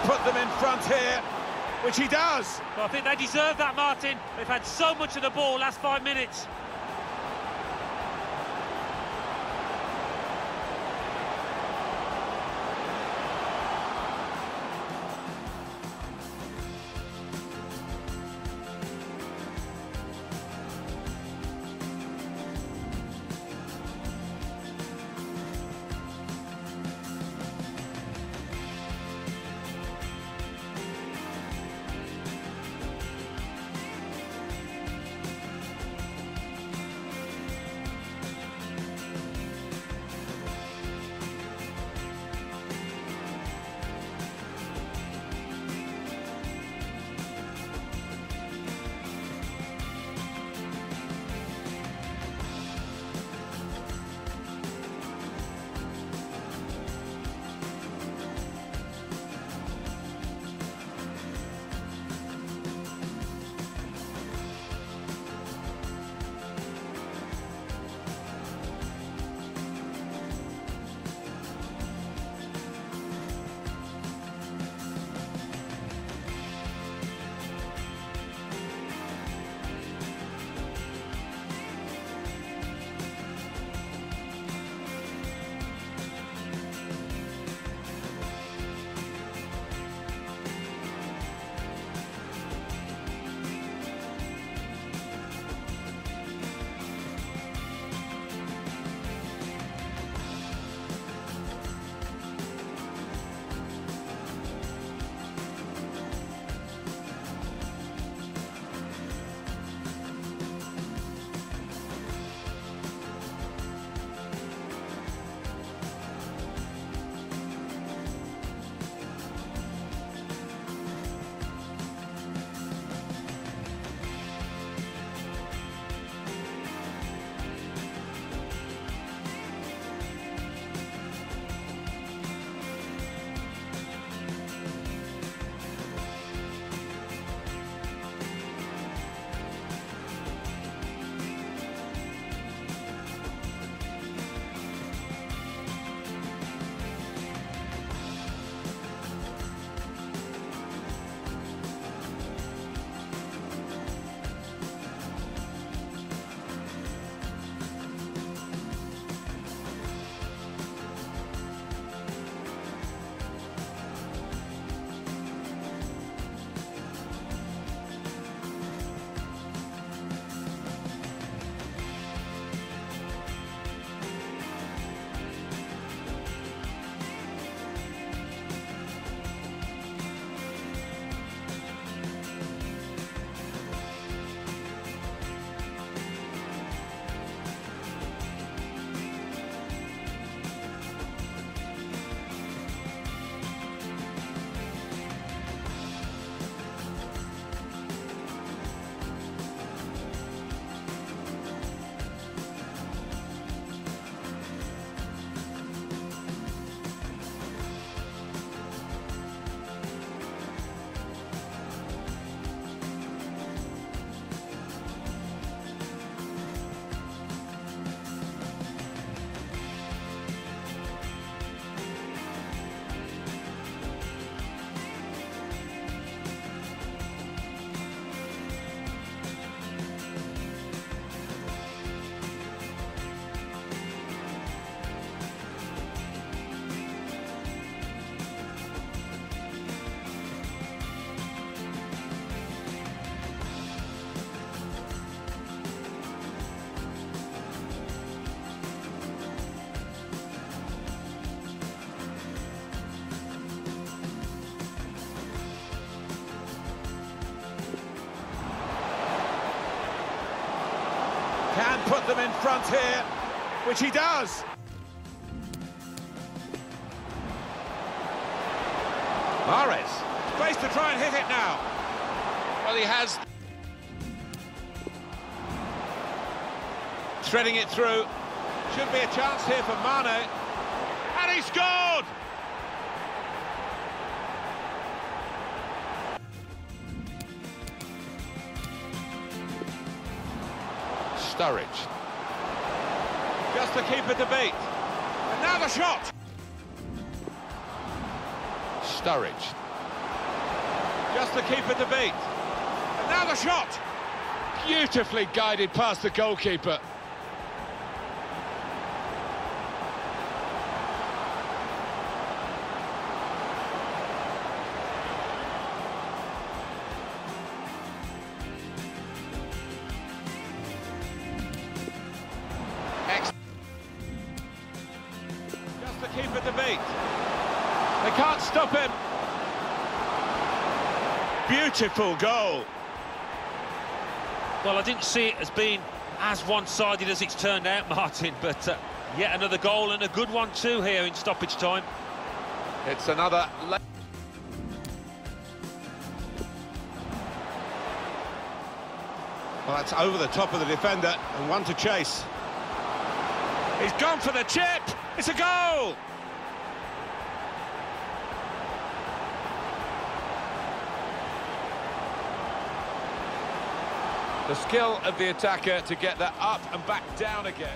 put them in front here, which he does. Well, I think they deserve that, Martin. They've had so much of the ball last 5 minutes. Can put them in front here, which he does. Mahrez, space to try and hit it now. Well, he has. Threading it through. Should be a chance here for Mane. And he scored! Sturridge. Just to keep it to beat. And now the shot! Sturridge. Just the keeper to beat. And now the shot! Beautifully guided past the goalkeeper. Just the keeper to beat. They can't stop him. Beautiful goal. Well, I didn't see it as being as one-sided as it's turned out, Martin, but yet another goal, and a good one too here in stoppage time. It's another... Well, that's over the top of the defender, and one to chase. He's gone for the chip! It's a goal! The skill of the attacker to get that up and back down again.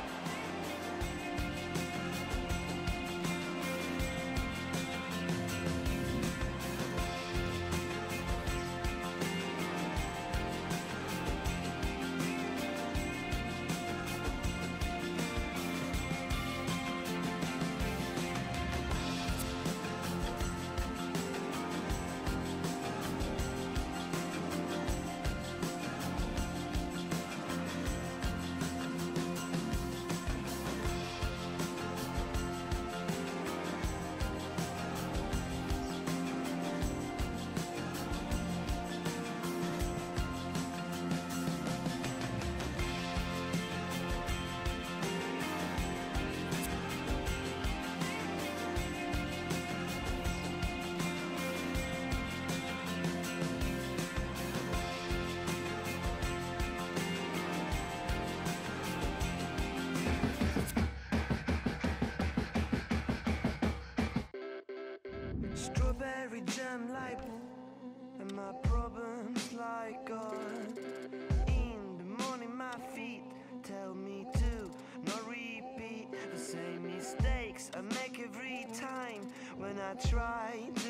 Strawberry jam like and my problems like God. In the morning my feet tell me to not repeat the same mistakes I make every time when I try to